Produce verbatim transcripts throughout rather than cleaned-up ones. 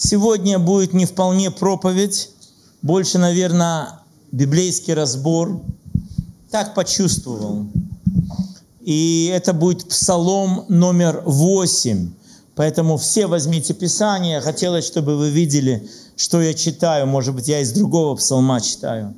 Сегодня будет не вполне проповедь, больше, наверное, библейский разбор. Так почувствовал. И это будет Псалом номер восемь. Поэтому все возьмите Писание. Хотелось, чтобы вы видели, что я читаю. Может быть, я из другого псалма читаю.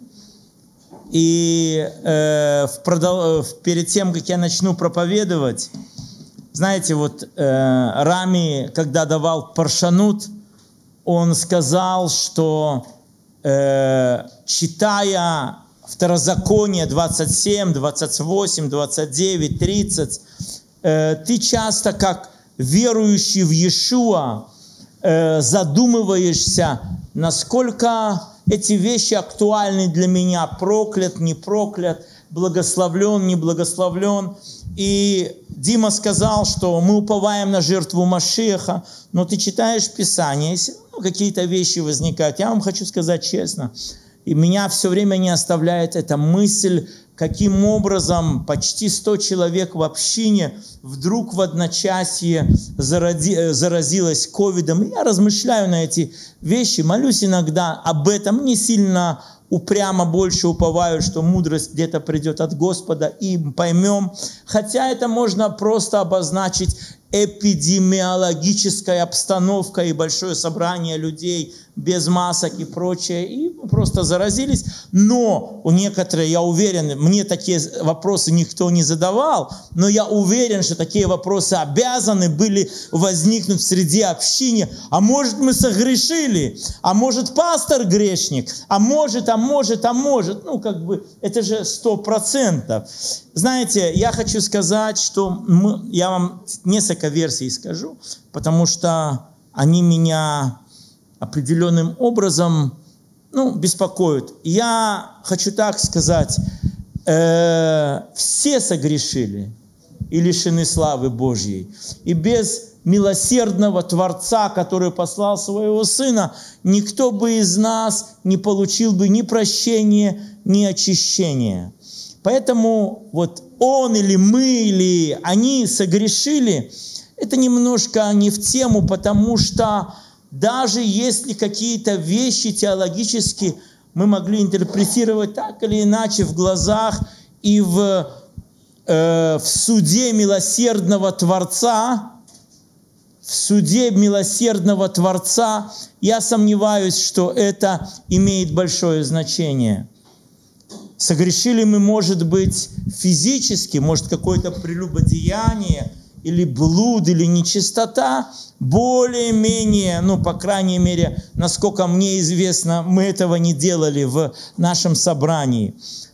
И э, в продол... перед тем, как я начну проповедовать, знаете, вот э, Рами, когда давал паршанут, он сказал, что э, читая Второзаконие двадцать семь, двадцать восемь, двадцать девять, тридцать, э, ты часто, как верующий в Иешуа, э, задумываешься, насколько эти вещи актуальны для меня, проклят, не проклят, благословлен, не благословлен. И Дима сказал, что мы уповаем на жертву Машиаха, но ты читаешь Писание, если ну, какие-то вещи возникают. Я вам хочу сказать честно, и меня все время не оставляет эта мысль, каким образом почти сто человек в общине вдруг в одночасье зарази, заразилось ковидом. И я размышляю на эти вещи, молюсь иногда об этом, не сильно упрямо больше уповаю, что мудрость где-то придет от Господа, и поймем. Хотя это можно просто обозначить эпидемиологической обстановкой и большое собрание людей без масок и прочее, и просто заразились. Но у некоторых, я уверен, мне такие вопросы никто не задавал, но я уверен, что такие вопросы обязаны были возникнуть в среде общины. А может, мы согрешили? А может, пастор грешник? А может, а может, а может? Ну, как бы, это же сто процентов. Знаете, я хочу сказать, что мы, я вам несколько версий скажу, потому что они меня определенным образом ну, беспокоят. Я хочу так сказать, э, все согрешили и лишены славы Божьей. И без милосердного Творца, который послал своего Сына, никто бы из нас не получил бы ни прощения, ни очищения. Поэтому вот он или мы, или они согрешили, это немножко не в тему, потому что даже если какие-то вещи теологически мы могли интерпретировать так или иначе в глазах и в, э, в суде милосердного Творца, в суде милосердного Творца, я сомневаюсь, что это имеет большое значение. Согрешили мы, может быть, физически, может, какое-то прелюбодеяние, или блуд, или нечистота, более-менее, ну, по крайней мере, насколько мне известно, мы этого не делали в нашем собрании.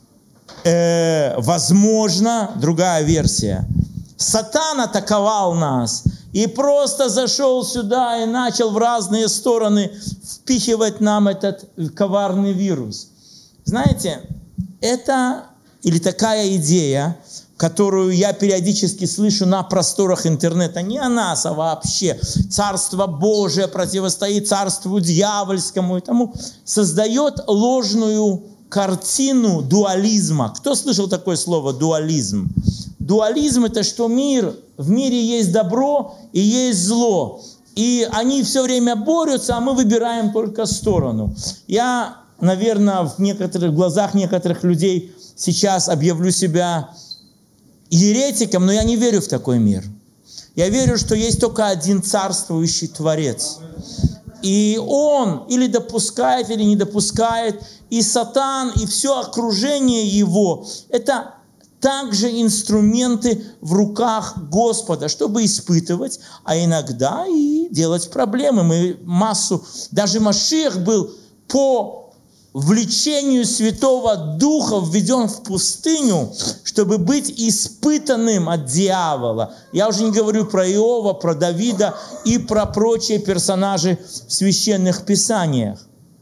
Э, возможно, другая версия. Сатан атаковал нас и просто зашел сюда и начал в разные стороны впихивать нам этот коварный вирус. Знаете, это или такая идея, которую я периодически слышу на просторах интернета, не о нас, а вообще. Царство Божие противостоит царству дьявольскому и тому. Создает ложную картину дуализма. Кто слышал такое слово дуализм? Дуализм – это что мир, в мире есть добро и есть зло. И они все время борются, а мы выбираем только сторону. Я, наверное, в некоторых в глазах некоторых людей сейчас объявлю себя еретиком, но я не верю в такой мир. Я верю, что есть только один царствующий Творец. И Он или допускает, или не допускает. И Сатан, и все окружение его – это также инструменты в руках Господа, чтобы испытывать, а иногда и делать проблемы. Мы массу… Даже Машиах был по влечению Святого Духа введен в пустыню, чтобы быть испытанным от дьявола. Я уже не говорю про Иова, про Давида и про прочие персонажи в священных писаниях.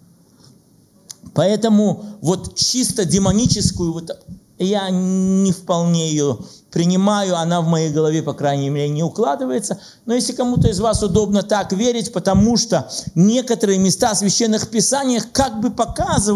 Поэтому вот чисто демоническую, вот я не вполне ее принимаю, она в моей голове, по крайней мере, не укладывается. Но если кому-то из вас удобно так верить, потому что некоторые места в священных писаниях как бы показывают,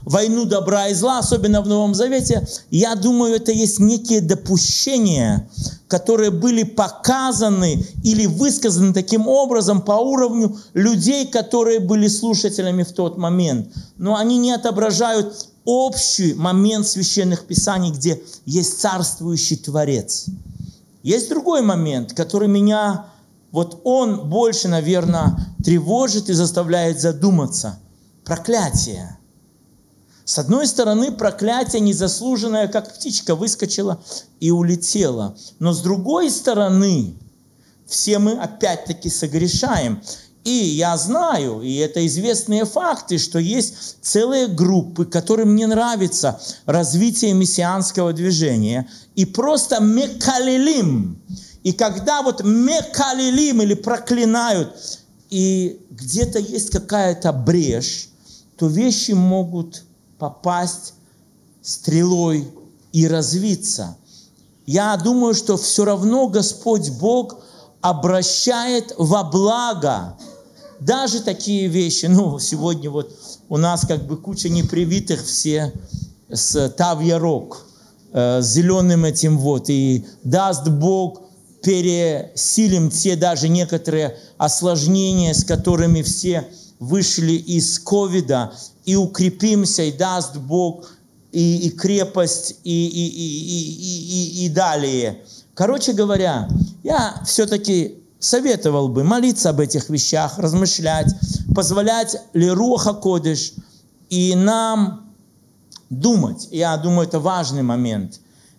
войну добра и зла, особенно в Новом Завете, я думаю, это есть некие допущения, которые были показаны или высказаны таким образом по уровню людей, которые были слушателями в тот момент. Но они не отображают общий момент священных писаний, где есть царствующий Творец. Есть другой момент, который меня, вот он больше, наверное, тревожит и заставляет задуматься. Проклятие. С одной стороны, проклятие незаслуженное, как птичка выскочила и улетела. Но с другой стороны, все мы опять-таки согрешаем. И я знаю, и это известные факты, что есть целые группы, которым не нравится развитие мессианского движения. И просто мекалилим. И когда вот мекалилим или проклинают, и где-то есть какая-то брешь, то вещи могут попасть стрелой и развиться. Я думаю, что все равно Господь Бог обращает во благо даже такие вещи. Ну, сегодня вот у нас как бы куча непривитых все с Тав-Ярок, э, с зеленым этим вот. И даст Бог, пересилим те даже некоторые осложнения, с которыми все вышли из ковида, и укрепимся, и даст Бог и, и крепость, и, и, и, и, и, и далее. Короче говоря, я все-таки советовал бы молиться об этих вещах, размышлять, позволять ли Руах ха-Кодеш и нам думать. Я думаю, это важный момент.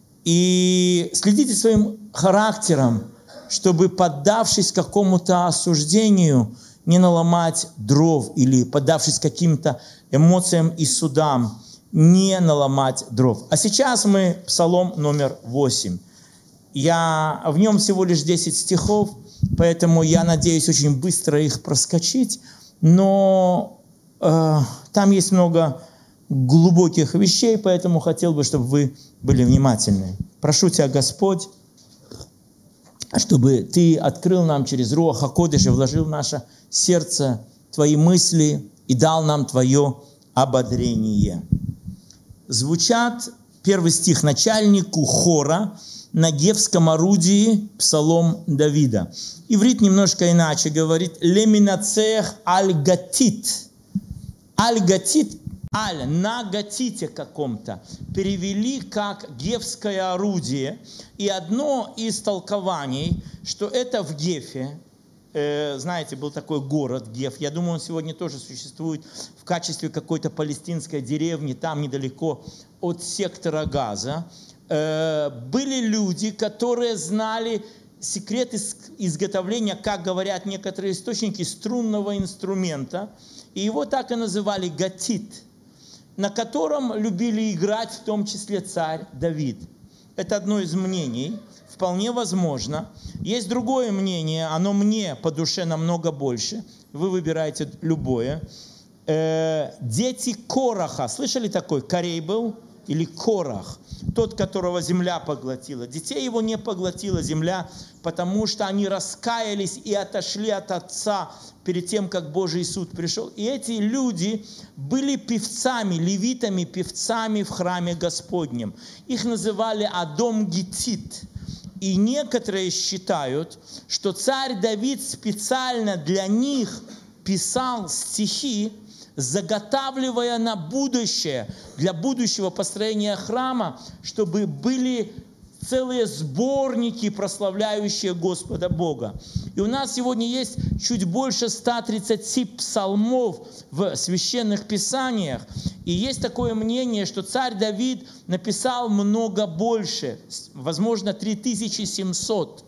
И следите своим характером, чтобы, поддавшись какому-то осуждению, не наломать дров, или, поддавшись каким-то эмоциям и судам, не наломать дров. А сейчас мы псалом номер восемь. Я, в нем всего лишь десять стихов, поэтому я надеюсь очень быстро их проскочить, но э, там есть много глубоких вещей, поэтому хотел бы, чтобы вы были внимательны. Прошу Тебя, Господь, чтобы Ты открыл нам через Руах ха-Кодеш и вложил в наше сердце Твои мысли и дал нам Твое ободрение. Звучат первый стих начальнику хора на гевском орудии псалом Давида. Иврит немножко иначе говорит «Леминацех аль-гатит». Аль-гатит, аль, на гатите каком-то. Перевели как гевское орудие. И одно из толкований, что это в Гефе, э, знаете, был такой город Геф, я думаю, он сегодня тоже существует в качестве какой-то палестинской деревни, там недалеко от сектора Газа. Э, были люди, которые знали секрет изготовления, как говорят некоторые источники, струнного инструмента. И его так и называли гатит, на котором любили играть в том числе царь Давид. Это одно из мнений, вполне возможно. Есть другое мнение, оно мне по душе намного больше. Вы выбираете любое. Э, дети Кораха, слышали такой? Корей был? Или Корах, тот, которого земля поглотила. Детей его не поглотила земля, потому что они раскаялись и отошли от Отца перед тем, как Божий суд пришел. И эти люди были певцами, левитами, певцами в храме Господнем. Их называли Адом Гитит. И некоторые считают, что царь Давид специально для них писал стихи, заготавливая на будущее, для будущего построения храма, чтобы были целые сборники, прославляющие Господа Бога. И у нас сегодня есть чуть больше ста тридцати псалмов в священных писаниях. И есть такое мнение, что царь Давид написал много больше, возможно, три тысячи семьсот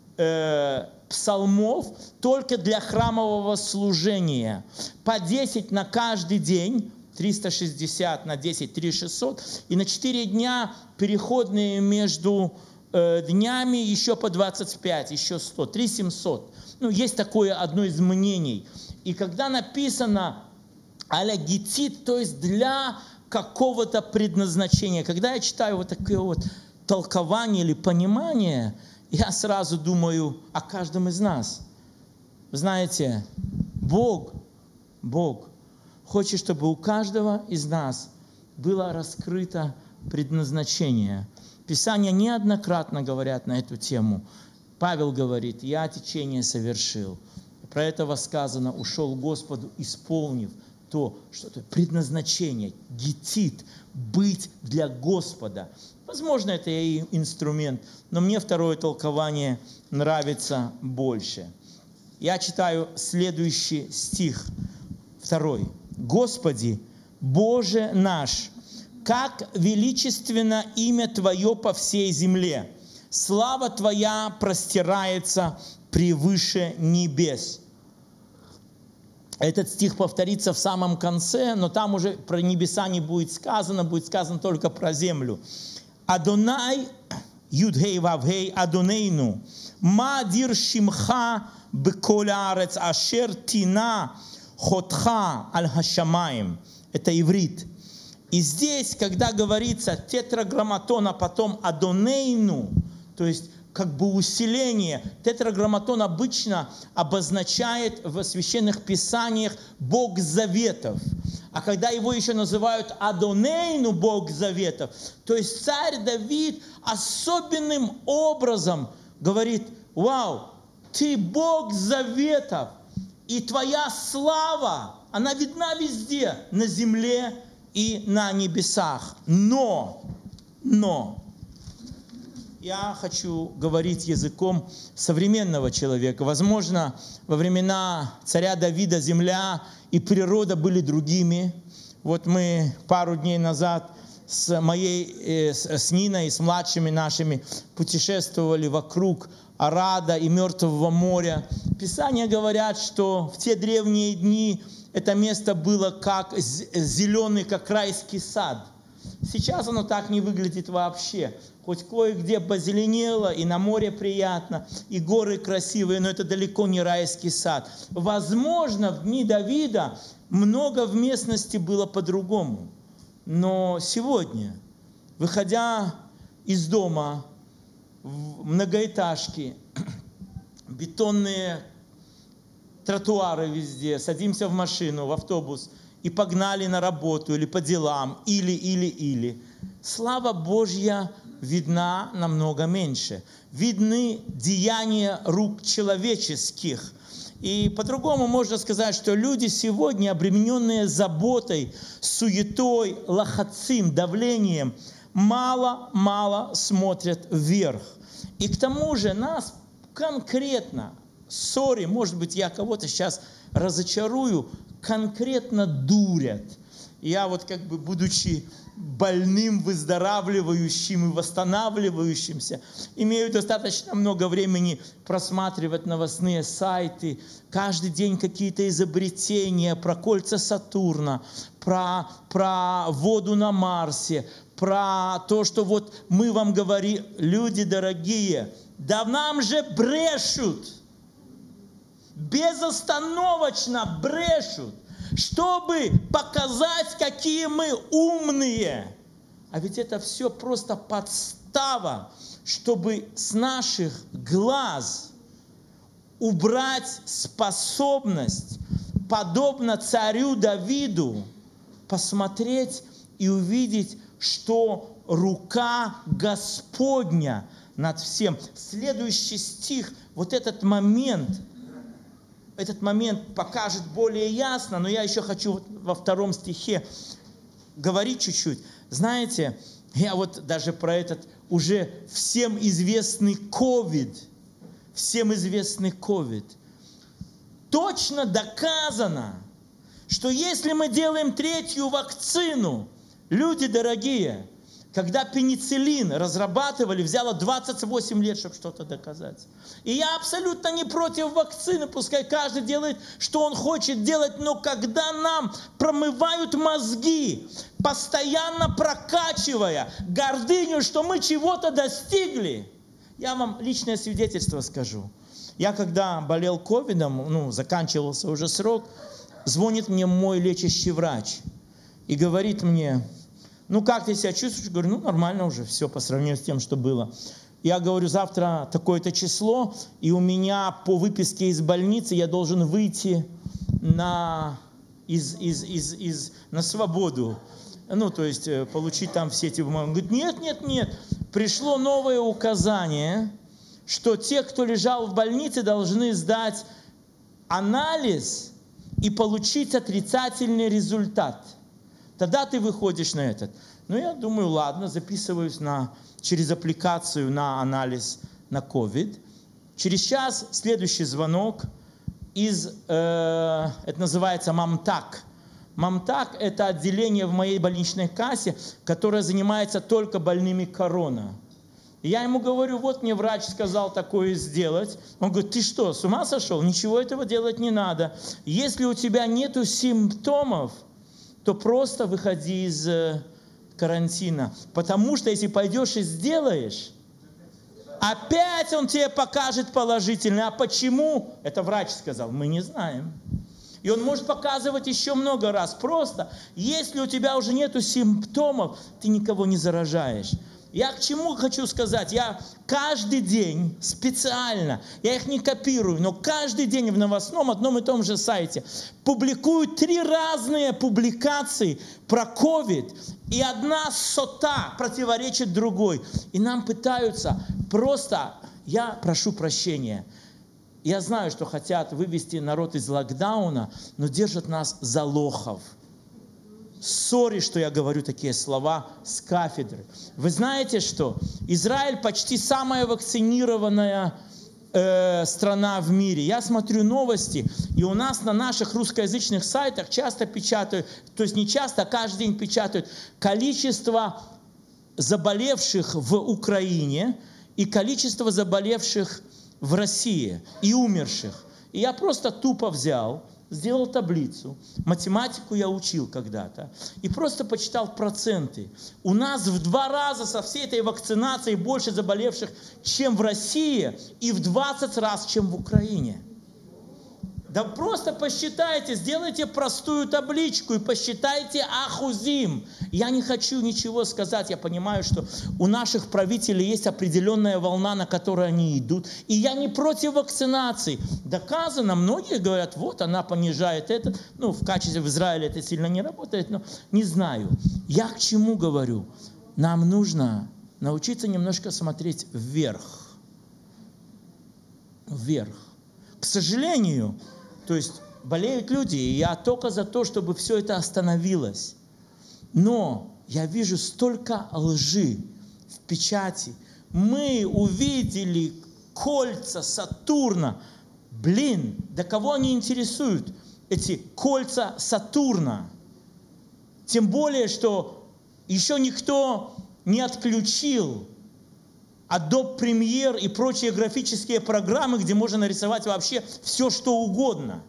э, псалмов только для храмового служения. По десять на каждый день, триста шестьдесят на десять, три тысячи шестьсот. И на четыре дня переходные между э, днями еще по двадцать пять, еще сто, три тысячи семьсот. Ну, есть такое одно из мнений. И когда написано аля гитит, то есть для какого-то предназначения, когда я читаю вот такое вот толкование или понимание, я сразу думаю о каждом из нас. Вы знаете, Бог, Бог хочет, чтобы у каждого из нас было раскрыто предназначение. Писания неоднократно говорят на эту тему. Павел говорит: «Я течение совершил». Про этого сказано: «Ушел к Господу, исполнив то, что это предназначение, гетит, быть для Господа». Возможно, это и инструмент, но мне второе толкование нравится больше. Я читаю следующий стих, второй. «Господи, Боже наш, как величественно имя Твое по всей земле! Слава Твоя простирается превыше небес». Этот стих повторится в самом конце, но там уже про небеса не будет сказано, будет сказано только про землю. «Адонай, Юдгей Вавгей, Адонейну, ма дир шимха беколь аарец, ашер тина хотха аль хашамаим». Это иврит. И здесь, когда говорится тетраграмматон, а потом Адонейну, то есть как бы усиление, тетраграмматон обычно обозначает в священных писаниях Бог заветов. А когда его еще называют Адонейну, Бог заветов, то есть царь Давид особенным образом говорит: вау, ты Бог заветов, и твоя слава, она видна везде, на земле и на небесах. Но, но, я хочу говорить языком современного человека. Возможно, во времена царя Давида земля и природа были другими. Вот мы пару дней назад с моей, э, с Ниной, с младшими нашими путешествовали вокруг Арада и Мертвого моря. Писания говорят, что в те древние дни это место было как зеленый, как райский сад. Сейчас оно так не выглядит вообще. Хоть кое-где позеленело, и на море приятно, и горы красивые, но это далеко не райский сад. Возможно, в дни Давида много в местности было по-другому. Но сегодня, выходя из дома в многоэтажки, бетонные тротуары везде, садимся в машину, в автобус и погнали на работу или по делам, или, или, или. Слава Божья видна намного меньше. Видны деяния рук человеческих. И по-другому можно сказать, что люди сегодня, обремененные заботой, суетой, лахацим, давлением, мало-мало смотрят вверх. И к тому же нас конкретно, сори, может быть, я кого-то сейчас разочарую, конкретно дурят. Я вот как бы, будучи больным, выздоравливающим и восстанавливающимся, имею достаточно много времени просматривать новостные сайты, каждый день какие-то изобретения про кольца Сатурна, про, про воду на Марсе, про то, что вот мы вам говорим, люди дорогие, да нам же брешут, безостановочно брешут, чтобы показать, какие мы умные. А ведь это все просто подстава, чтобы с наших глаз убрать способность, подобно царю Давиду, посмотреть и увидеть, что рука Господня над всем. Следующий стих, вот этот момент, этот момент покажет более ясно, но я еще хочу вот во втором стихе говорить чуть-чуть. Знаете, я вот даже про этот уже всем известный ковид, всем известный ковид, точно доказано, что если мы делаем третью вакцину, люди дорогие, когда пенициллин разрабатывали, взяло двадцать восемь лет, чтобы что-то доказать. И я абсолютно не против вакцины, пускай каждый делает, что он хочет делать, но когда нам промывают мозги, постоянно прокачивая гордыню, что мы чего-то достигли, я вам личное свидетельство скажу. Я когда болел ковидом, ну, заканчивался уже срок, звонит мне мой лечащий врач и говорит мне: ну, как ты себя чувствуешь? Говорю, ну, нормально уже, все по сравнению с тем, что было. Я говорю, завтра такое-то число, и у меня по выписке из больницы я должен выйти на, из, из, из, из, на свободу. ну, то есть получить там все эти бумаги. Он говорит, нет, нет, нет, пришло новое указание, что те, кто лежал в больнице, должны сдать анализ и получить отрицательный результат. Тогда ты выходишь на этот. Ну, я думаю, ладно, записываюсь на, через аппликацию на анализ на ковид. Через час следующий звонок из, э, это называется Мамтак. Мамтак – это отделение в моей больничной кассе, которое занимается только больными корона. И я ему говорю, вот мне врач сказал такое сделать. Он говорит, ты что, с ума сошел? Ничего этого делать не надо. Если у тебя нету симптомов, то просто выходи из карантина. Потому что если пойдешь и сделаешь, опять он тебе покажет положительно. А почему? Это врач сказал, мы не знаем. И он может показывать еще много раз. Просто, если у тебя уже нету симптомов, ты никого не заражаешь. Я к чему хочу сказать? Я каждый день специально, я их не копирую, но каждый день в новостном одном и том же сайте публикую три разные публикации про ковид, и одна сота противоречит другой. И нам пытаются просто, я прошу прощения, я знаю, что хотят вывести народ из локдауна, но держат нас за лохов. Сори, что я говорю такие слова с кафедры. Вы знаете, что Израиль почти самая вакцинированная э, страна в мире. Я смотрю новости, и у нас на наших русскоязычных сайтах часто печатают, то есть не часто, а каждый день печатают количество заболевших в Украине и количество заболевших в России и умерших. И я просто тупо взял, сделал таблицу, математику я учил когда-то, и просто почитал проценты. У нас в два раза со всей этой вакцинацией больше заболевших, чем в России, и в двадцать раз, чем в Украине. Да просто посчитайте, сделайте простую табличку и посчитайте ахузим. Я не хочу ничего сказать, я понимаю, что у наших правителей есть определенная волна, на которой они идут. И я не против вакцинации. Доказано, многие говорят, вот она понижает это. Ну, в качестве в Израиле это сильно не работает, но не знаю. Я к чему говорю? Нам нужно научиться немножко смотреть вверх. Вверх. К сожалению, то есть болеют люди, и я только за то, чтобы все это остановилось. Но я вижу столько лжи в печати. Мы увидели кольца Сатурна. Блин, да кого они интересуют, эти кольца Сатурна? Тем более, что еще никто не отключил Adobe Premiere и прочие графические программы, где можно нарисовать вообще все, что угодно.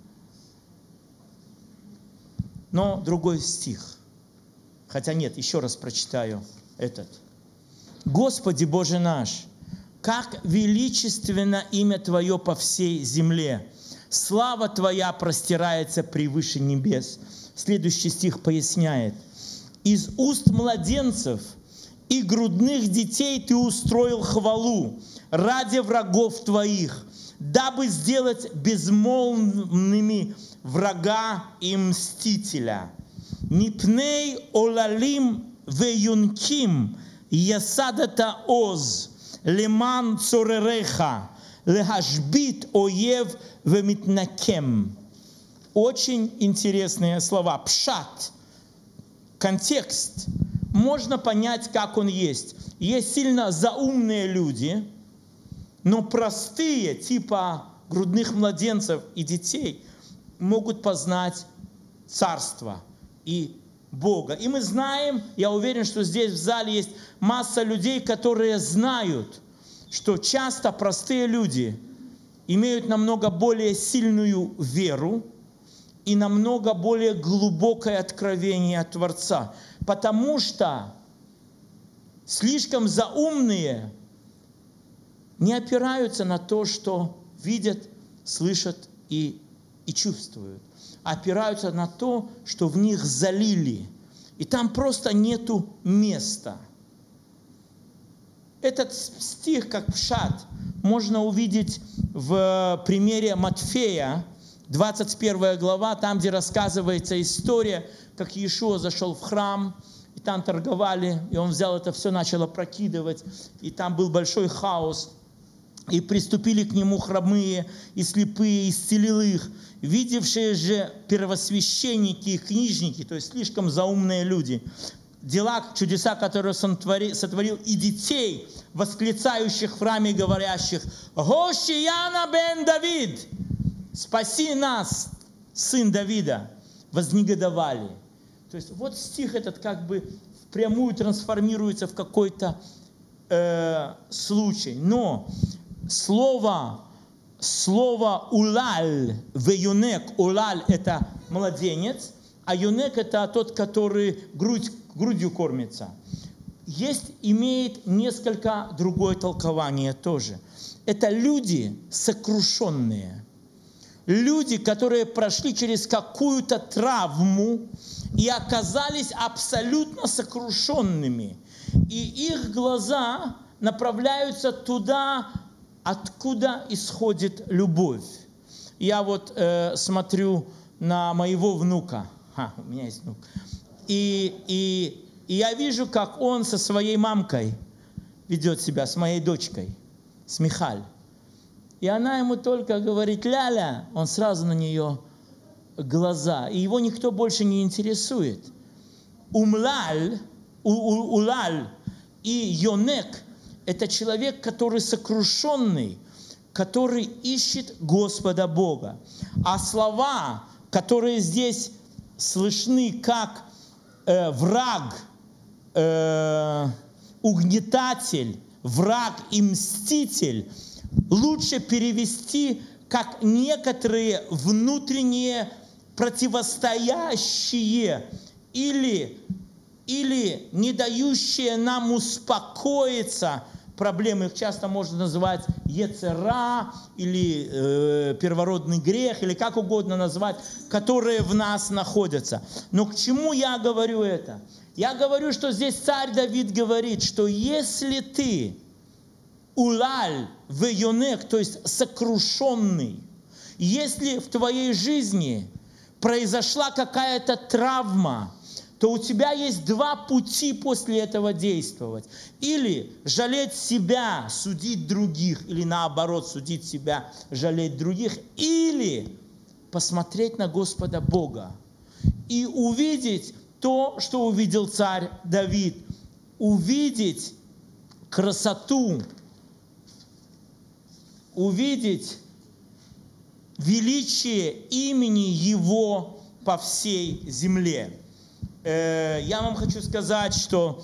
Но другой стих. Хотя нет, еще раз прочитаю этот. «Господи Боже наш, как величественно имя Твое по всей земле! Слава Твоя простирается превыше небес». Следующий стих поясняет. «Из уст младенцев и грудных детей Ты устроил хвалу ради врагов Твоих, дабы сделать безмолвными врага и мстителя. Мипней олалим веюнким ясадата оз леман цоререха лехашбит оев вемитнакем». Очень интересные слова. Пшат. Контекст. Можно понять, как он есть. Есть сильно заумные люди, но простые, типа грудных младенцев и детей, могут познать царство и Бога. И мы знаем, я уверен, что здесь в зале есть масса людей, которые знают, что часто простые люди имеют намного более сильную веру и намного более глубокое откровение от Творца. Потому что слишком заумные не опираются на то, что видят, слышат и, и чувствуют. Опираются на то, что в них залили. И там просто нету места. Этот стих, как пшат, можно увидеть в примере Матфея, двадцать первая глава, там, где рассказывается история, как Иешуа зашел в храм, и там торговали, и он взял это все, начал опрокидывать, и там был большой хаос. И приступили к нему хромые и слепые, исцелил их. Видевшие же первосвященники и книжники, то есть слишком заумные люди, дела, чудеса, которые он сотворил, и детей, восклицающих в храме, говорящих: «Гошияна бен Давид! Спаси нас, сын Давида!» Вознегодовали. То есть вот стих этот как бы впрямую трансформируется в какой-то э, случай. Но слово, слово «улаль» в юнек, «улаль» – это младенец, а юнек – это тот, который грудь, грудью кормится. Есть, имеет несколько другое толкование тоже. Это люди сокрушенные. Люди, которые прошли через какую-то травму и оказались абсолютно сокрушенными. И их глаза направляются туда, откуда исходит любовь. Я вот э, смотрю на моего внука. Ха, у меня есть внук. И, и, и я вижу, как он со своей мамкой ведет себя, с моей дочкой, с Михаль. И она ему только говорит «ля-ля», он сразу на нее глаза. И его никто больше не интересует. Умлаль, у, у, улаль и йонек – это человек, который сокрушенный, который ищет Господа Бога. А слова, которые здесь слышны как э, враг, э, угнетатель, враг и мститель, лучше перевести как некоторые внутренние противостоящие или, или не дающие нам успокоиться проблемы. Их часто можно называть ецера или э, первородный грех, или как угодно назвать, которые в нас находятся. Но к чему я говорю это? Я говорю, что здесь царь Давид говорит, что если ты улаль в юнек, то есть сокрушенный, если в твоей жизни произошла какая-то травма, то у тебя есть два пути после этого действовать. Или жалеть себя, судить других, или наоборот, судить себя, жалеть других, или посмотреть на Господа Бога и увидеть то, что увидел царь Давид, увидеть красоту, увидеть величие имени Его по всей земле. Я вам хочу сказать, что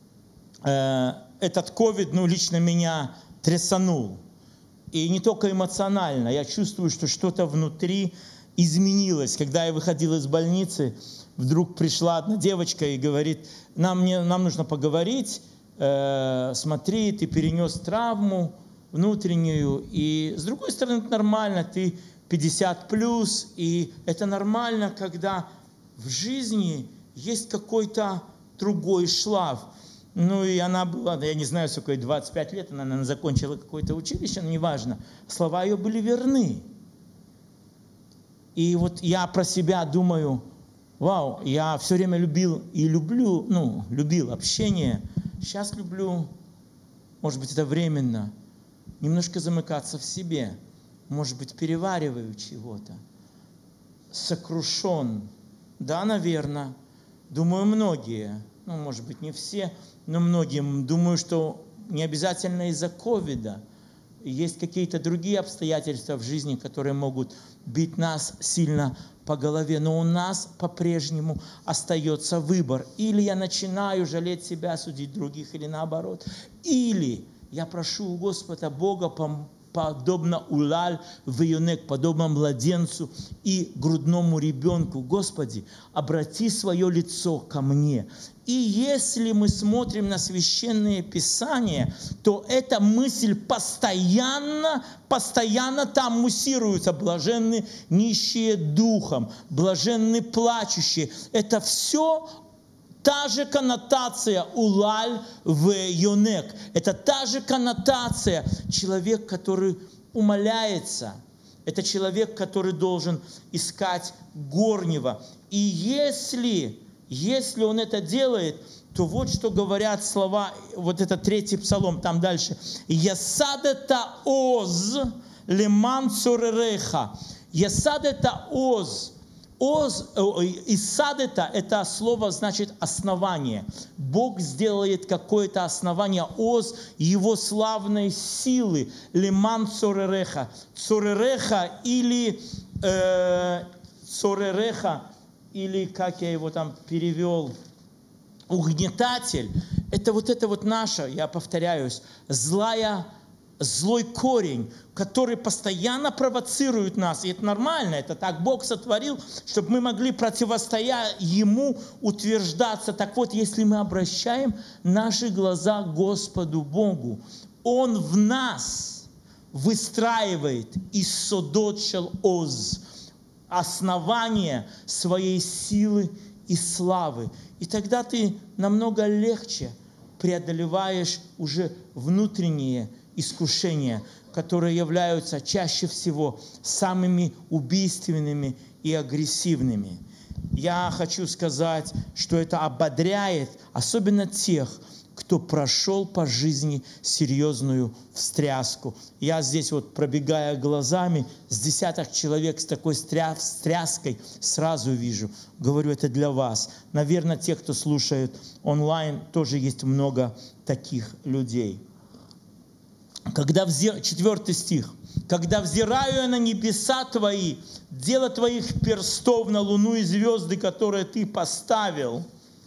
этот ковид, ну, лично меня трясанул. И не только эмоционально. Я чувствую, что что-то внутри изменилось. Когда я выходил из больницы, вдруг пришла одна девочка и говорит: нам, не, нам нужно поговорить, э, смотри, ты перенес травму внутреннюю. И с другой стороны, это нормально, ты пятьдесят плюс, и это нормально, когда в жизни есть какой-то другой шлаф. Ну и она была, я не знаю, сколько ей, двадцать пять лет, она, наверное, закончила какое-то училище, но неважно. Слова ее были верны. И вот я про себя думаю: вау, я все время любил и люблю, ну, любил общение. Сейчас люблю, может быть, это временно, немножко замыкаться в себе. Может быть, перевариваю чего-то. Сокрушен. Да, наверное. Думаю, многие, ну, может быть, не все, но многие, думаю, что не обязательно из-за ковида. Есть какие-то другие обстоятельства в жизни, которые могут бить нас сильно по голове. Но у нас по-прежнему остается выбор. Или я начинаю жалеть себя, судить других, или наоборот. Или я прошу у Господа Бога, подобно улаль в юнек, подобно младенцу и грудному ребенку: Господи, обрати свое лицо ко мне. И если мы смотрим на Священное Писание, то эта мысль постоянно, постоянно там муссируется. Блаженны нищие духом, блаженны плачущие. Это все та же коннотация улаль в юнек. Это та же коннотация. Человек, который умоляется. Это человек, который должен искать горнего. И если Если он это делает, то вот что говорят слова, вот это третий псалом, там дальше. «Ясадета оз леман цоререха». «Ясадета оз». Оз, «Исадета» – это слово значит «основание». Бог сделает какое-то основание, оз его славной силы, леман цоререха. Цоререха или э, цоререха, или как я его там перевел, угнетатель. Это вот это вот наше, я повторяюсь, злая злой корень, который постоянно провоцирует нас. И это нормально, это так Бог сотворил, чтобы мы могли, противостоя Ему, утверждаться. Так вот, если мы обращаем наши глаза к Господу Богу, Он в нас выстраивает иссодот шел оз, основание своей силы и славы. И тогда ты намного легче преодолеваешь уже внутренние искушения, которые являются чаще всего самыми убийственными и агрессивными. Я хочу сказать, что это ободряет особенно тех, кто прошел по жизни серьезную встряску. Я здесь вот, пробегая глазами, с десяток человек с такой встряской сразу вижу. Говорю, это для вас. Наверное, те, кто слушает онлайн, тоже есть много таких людей. Когда взир... Четвертый стих. «Когда взираю я на небеса Твои, дело Твоих перстов на луну и звезды, которые Ты поставил».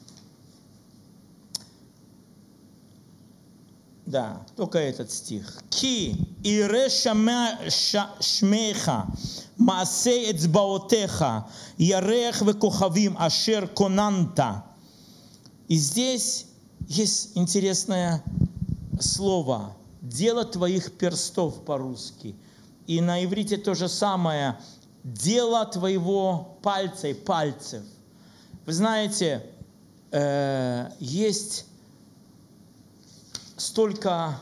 Да, только этот стих. «Ки ире шмеха, маасе эцбаотеха, ярех векохавим, ашер конанта». И здесь есть интересное слово. «Дело твоих перстов» по-русски. И на иврите то же самое. «Дело твоего пальца» и пальцев. Вы знаете, э, есть столько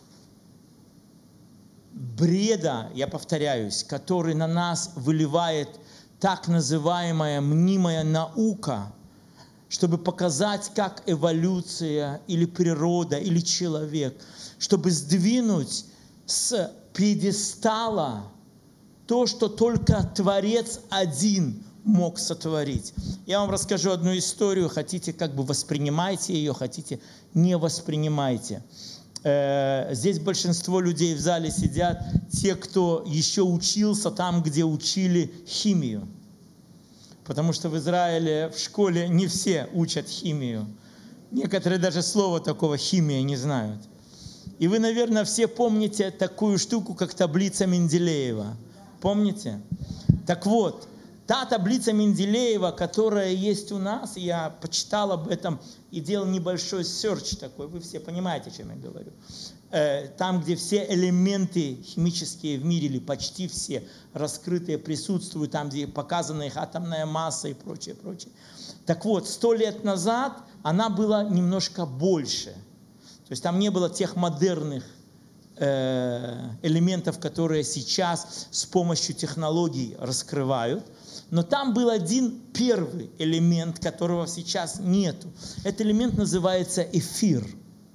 бреда, я повторяюсь, который на нас выливает так называемая мнимая наука, чтобы показать, как эволюция или природа, или человек, чтобы сдвинуть с пьедестала то, что только Творец один мог сотворить. Я вам расскажу одну историю, хотите, как бы воспринимайте ее, хотите, не воспринимайте. Здесь большинство людей в зале сидят, те, кто еще учился там, где учили химию. Потому что в Израиле в школе не все учат химию. Некоторые даже слова такого «химия» не знают. И вы, наверное, все помните такую штуку, как таблица Менделеева. Помните? Так вот, та таблица Менделеева, которая есть у нас, я почитал об этом и делал небольшой search такой, вы все понимаете, о чем я говорю. Там, где все элементы химические в мире, или почти все раскрытые присутствуют, там, где показана их атомная масса и прочее, прочее. Так вот, сто лет назад она была немножко больше. То есть там не было тех модерных э, элементов, которые сейчас с помощью технологий раскрывают. Но там был один первый элемент, которого сейчас нету. Этот элемент называется эфир.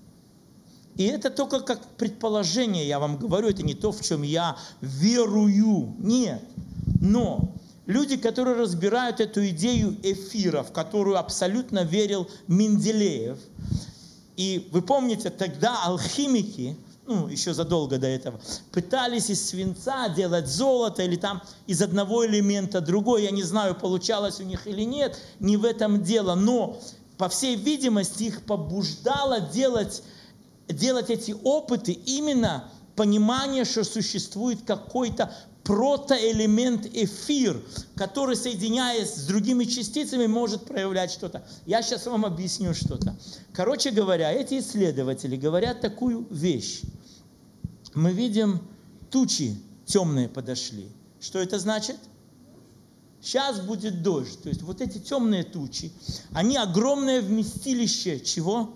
И это только как предположение, я вам говорю, это не то, в чем я верую. Нет. Но люди, которые разбирают эту идею эфира, в которую абсолютно верил Менделеев, и вы помните, тогда алхимики, ну, еще задолго до этого, пытались из свинца делать золото или там из одного элемента другой. Я не знаю, получалось у них или нет, не в этом дело. Но, по всей видимости, их побуждало делать, делать эти опыты именно понимание, что существует какой-то протоэлемент эфир, который, соединяясь с другими частицами, может проявлять что-то. Я сейчас вам объясню что-то. Короче говоря, эти исследователи говорят такую вещь. Мы видим, тучи темные подошли. Что это значит? Сейчас будет дождь. То есть вот эти темные тучи, они огромное вместилище чего?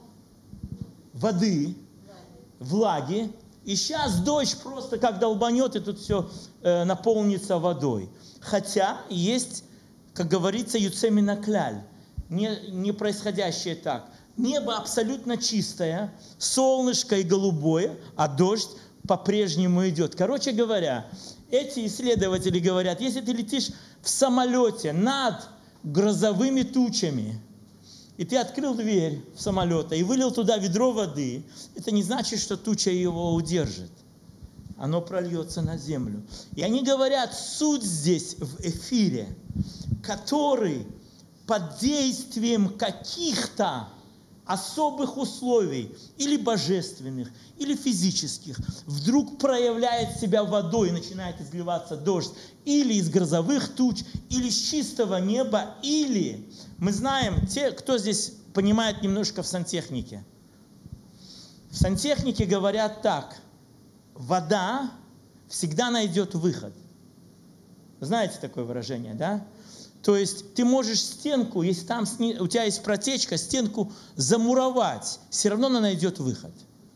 Воды, влаги. И сейчас дождь просто как долбанет, и тут все э, наполнится водой. Хотя есть, как говорится, юцемина кляль. не, не происходящее так. Небо абсолютно чистое, солнышко и голубое, а дождь по-прежнему идет. Короче говоря, эти исследователи говорят, если ты летишь в самолете над грозовыми тучами, и ты открыл дверь в самолета и вылил туда ведро воды, это не значит, что туча его удержит. Оно прольется на землю. И они говорят, суть здесь в эфире, который под действием каких-то особых условий, или божественных, или физических, вдруг проявляет себя водой и начинает изливаться дождь, или из грозовых туч, или с чистого неба, или, мы знаем, те, кто здесь понимает немножко в сантехнике. В сантехнике говорят так, вода всегда найдет выход. Знаете такое выражение, да? То есть ты можешь стенку, если там у тебя есть протечка, стенку замуровать, все равно она найдет выход.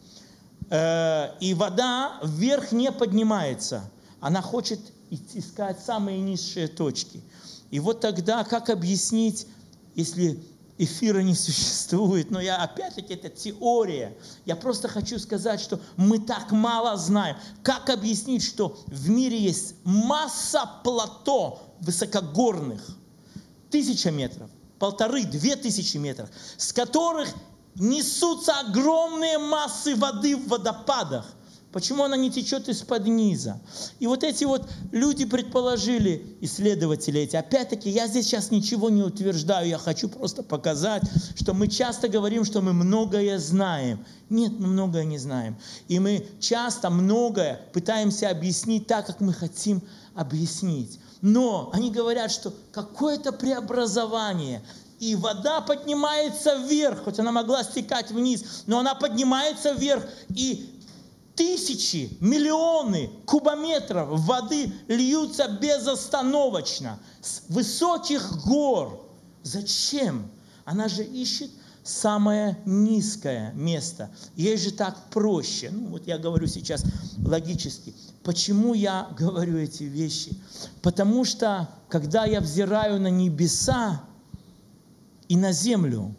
И вода вверх не поднимается, она хочет искать самые низшие точки. И вот тогда как объяснить, если эфира не существует, но я опять-таки, это теория. Я просто хочу сказать, что мы так мало знаем. Как объяснить, что в мире есть масса плато высокогорных, тысяча метров, полторы, две тысячи метров, с которых несутся огромные массы воды в водопадах. Почему она не течет из-под низа? И вот эти вот люди предположили, исследователи эти, опять-таки, я здесь сейчас ничего не утверждаю, я хочу просто показать, что мы часто говорим, что мы многое знаем. Нет, мы многое не знаем. И мы часто многое пытаемся объяснить так, как мы хотим объяснить. Но они говорят, что какое-то преобразование, и вода поднимается вверх, хоть она могла стекать вниз, но она поднимается вверх, и тысячи, миллионы кубометров воды льются безостановочно с высоких гор. Зачем? Она же ищет самое низкое место. Ей же так проще. Ну, вот я говорю сейчас логически. Почему я говорю эти вещи? Потому что, когда я взираю на небеса и на землю,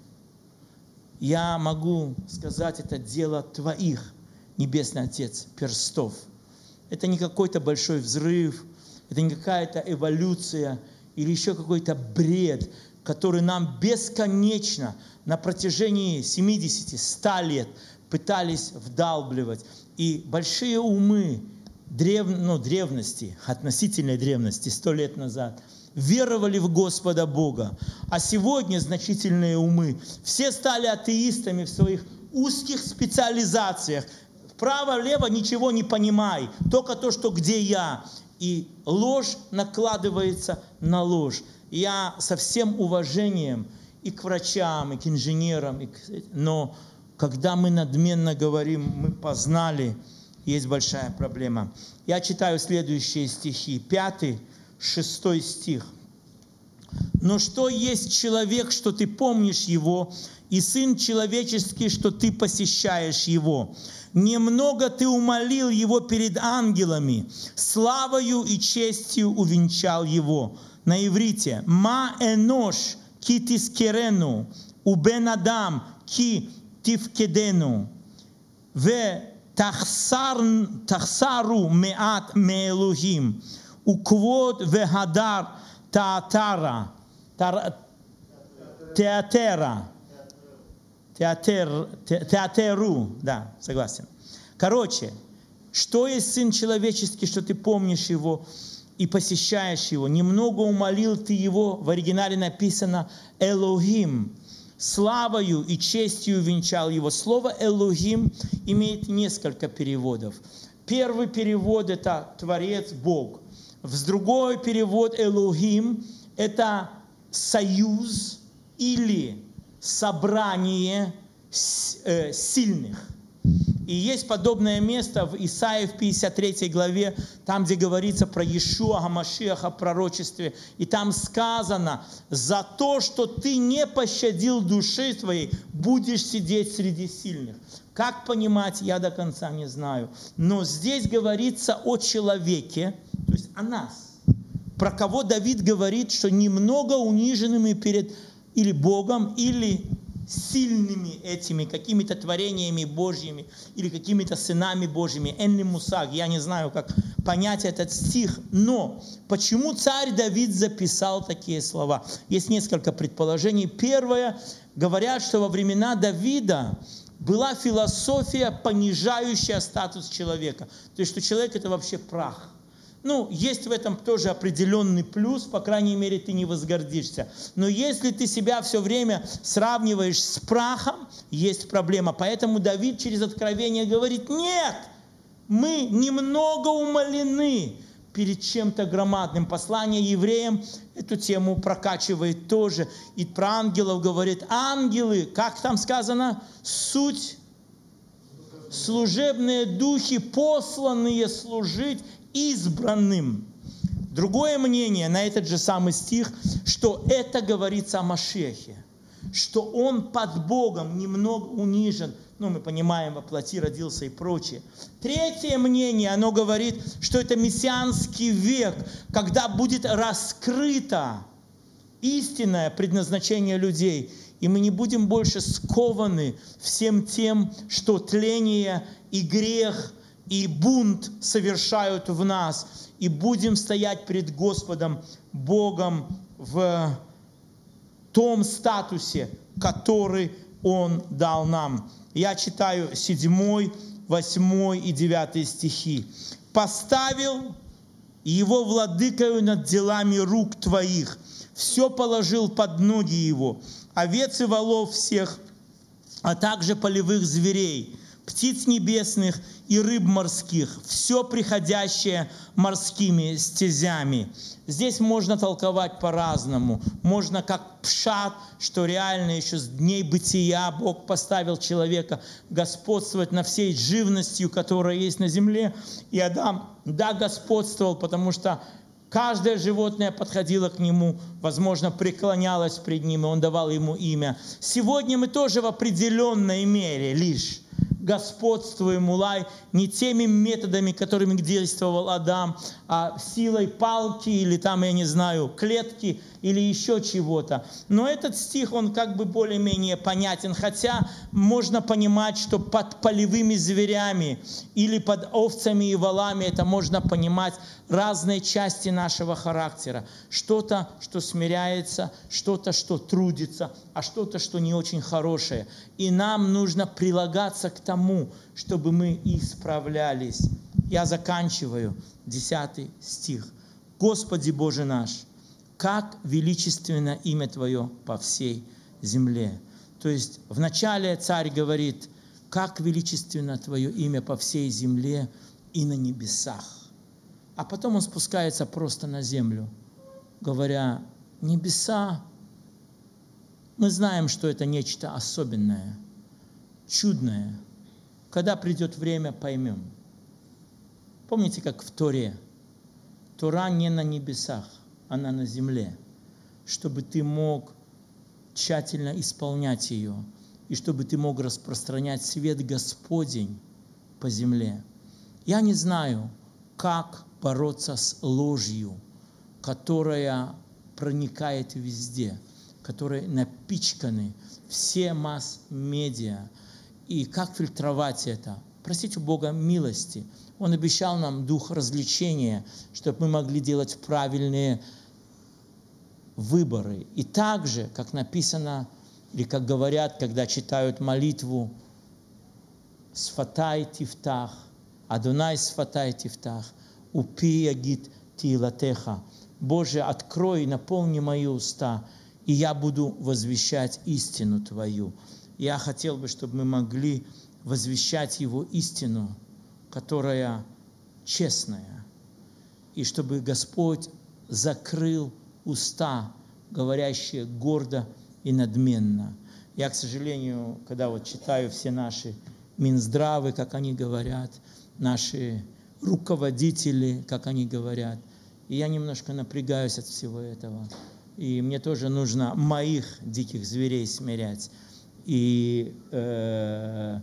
я могу сказать, это дело твоих, Небесный Отец, перстов. Это не какой-то большой взрыв, это не какая-то эволюция или еще какой-то бред, который нам бесконечно на протяжении семидесяти-ста лет пытались вдалбливать. И большие умы древ... ну, древности, относительной древности, сто лет назад, веровали в Господа Бога. А сегодня значительные умы все стали атеистами в своих узких специализациях. Вправо-влево ничего не понимай, только то, что где я. И ложь накладывается на ложь. Я со всем уважением и к врачам, и к инженерам, и к... но когда мы надменно говорим, мы познали, есть большая проблема. Я читаю следующие стихи, пятый, шестой стих. «Но что есть человек, что ты помнишь его, и сын человеческий, что ты посещаешь его? Немного ты умолил его перед ангелами, славою и честью увенчал его». На иврите «Ма энош ки тискерену, убен адам ки тивкедену, ве тахсару меат меэлухим, уквод ве хадар таатара, театера». Театер, те, театеру, да, согласен. Короче, что есть Сын Человеческий, что ты помнишь Его и посещаешь Его? Немного умолил ты Его, в оригинале написано «Элохим», славою и честью венчал Его. Слово «Элохим» имеет несколько переводов. Первый перевод – это Творец, Бог. В другой перевод «Элохим» – это союз или собрание э, сильных. И есть подобное место в Исаии в пятьдесят третьей главе, там, где говорится про Иешуа ха-Машиаха, пророчестве. И там сказано: «За то, что ты не пощадил души твоей, будешь сидеть среди сильных». Как понимать, я до конца не знаю. Но здесь говорится о человеке, то есть о нас, про кого Давид говорит, что немного униженными перед или Богом, или сильными этими какими-то творениями Божьими или какими-то сынами Божьими. Энни мусаг, я не знаю, как понять этот стих, но почему царь Давид записал такие слова? Есть несколько предположений. Первое, говорят, что во времена Давида была философия, понижающая статус человека. То есть, что человек – это вообще прах. Ну, есть в этом тоже определенный плюс, по крайней мере, ты не возгордишься. Но если ты себя все время сравниваешь с прахом, есть проблема. Поэтому Давид через откровение говорит: нет, мы немного умалены перед чем-то громадным. Послание евреям эту тему прокачивает тоже. И про ангелов говорит: ангелы, как там сказано, суть служебные духи, посланные служить избранным. Другое мнение на этот же самый стих, что это говорится о Машехе, что он под Богом немного унижен. Ну, мы понимаем, во плоти родился и прочее. Третье мнение, оно говорит, что это мессианский век, когда будет раскрыто истинное предназначение людей, и мы не будем больше скованы всем тем, что тление и грех и бунт совершают в нас, и будем стоять перед Господом Богом в том статусе, который Он дал нам. Я читаю седьмой, восьмой и девятый стихи. «Поставил его владыкою над делами рук твоих, все положил под ноги его, овец и волов всех, а также полевых зверей, птиц небесных и рыб морских, все приходящее морскими стезями». Здесь можно толковать по-разному. Можно как пшат, что реально еще с дней бытия Бог поставил человека господствовать над всей живностью, которая есть на земле. И Адам, да, господствовал, потому что каждое животное подходило к нему, возможно, преклонялось пред ним, и он давал ему имя. Сегодня мы тоже в определенной мере лишь господствуем, улай, не теми методами, которыми действовал Адам, а силой палки или там, я не знаю, клетки или еще чего-то. Но этот стих, он как бы более-менее понятен, хотя можно понимать, что под полевыми зверями или под овцами и волами это можно понимать разные части нашего характера. Что-то, что смиряется, что-то, что трудится, а что-то, что не очень хорошее. И нам нужно прилагаться к тому, чтобы мы исправлялись. Я заканчиваю десятый стих. «Господи Боже наш, как величественно имя Твое по всей земле». То есть вначале царь говорит: как величественно Твое имя по всей земле и на небесах. А потом он спускается просто на землю, говоря: небеса, мы знаем, что это нечто особенное, чудное. Когда придет время, поймем. Помните, как в Торе? Тора не на небесах, она на земле, чтобы ты мог тщательно исполнять ее, и чтобы ты мог распространять свет Господень по земле. Я не знаю, как бороться с ложью, которая проникает везде, которой напичканы все масс-медиа, и как фильтровать это. Просить у Бога милости. Он обещал нам дух развлечения, чтобы мы могли делать правильные выборы. И так же, как написано, или как говорят, когда читают молитву, «Сфатай тифтах, Адонай сфатай тифтах, упи ягид тилатеха». Боже, открой и наполни мои уста, и я буду возвещать истину Твою. Я хотел бы, чтобы мы могли возвещать Его истину, которая честная, и чтобы Господь закрыл уста, говорящие гордо и надменно. Я, к сожалению, когда вот читаю все наши Минздравы, как они говорят, наши руководители, как они говорят, и я немножко напрягаюсь от всего этого. И мне тоже нужно моих диких зверей смирять и, э,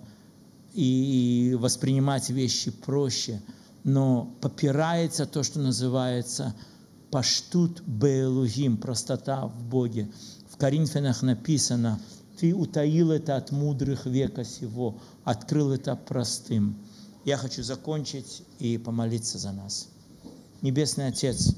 и воспринимать вещи проще. Но попирается то, что называется Паштут беэлухим, простота в Боге. В Коринфянах написано: Ты утаил это от мудрых века сего, открыл это простым. Я хочу закончить и помолиться за нас. Небесный Отец,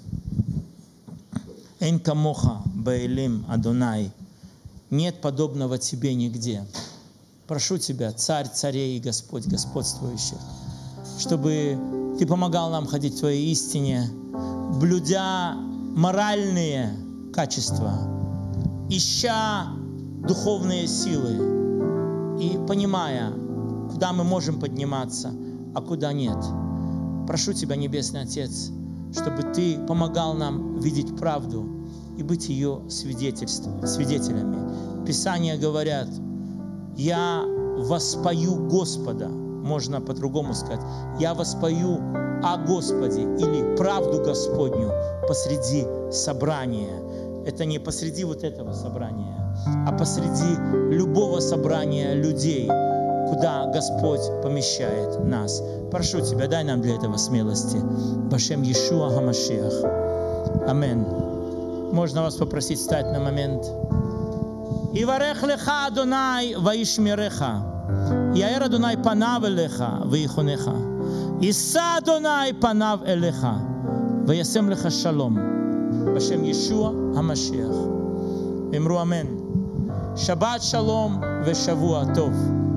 Эн камоха баэлим Адонай, нет подобного Тебе нигде. Прошу Тебя, Царь царей и Господь господствующих, чтобы Ты помогал нам ходить в Твоей истине, блюдя моральные качества, ища духовные силы и понимая, куда мы можем подниматься, а куда нет. Прошу Тебя, Небесный Отец, чтобы Ты помогал нам видеть правду и быть ее свидетелями. Писания говорят: «Я воспою Господа». Можно по-другому сказать: «Я воспою о Господе» или «правду Господню» посреди собрания. Это не посреди вот этого собрания, а посреди любого собрания людей, куда Господь помещает нас. Прошу Тебя, дай нам для этого смелости. Башем Иешуа ха-Машиах. Амин. Можно вас попросить встать на момент. Иварех леха Адонай ваишмиреха. Яэр Адонай панав элеха ваихонеха. Иса Адонай панав элеха ваясем леха шалом. Башем Иешуа ха-Машиах. Эмру амен. Шаббат шалом вешавуа тов.